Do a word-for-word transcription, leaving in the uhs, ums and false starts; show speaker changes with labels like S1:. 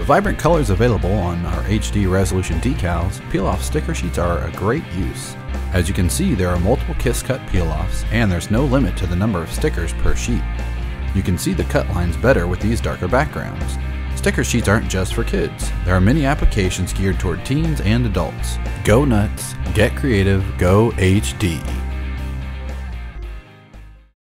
S1: With vibrant colors available on our H D resolution decals, peel-off sticker sheets are a great use. As you can see, there are multiple kiss cut peel-offs, and there's no limit to the number of stickers per sheet. You can see the cut lines better with these darker backgrounds. Sticker sheets aren't just for kids. There are many applications geared toward teens and adults. Go nuts, get creative, go H D.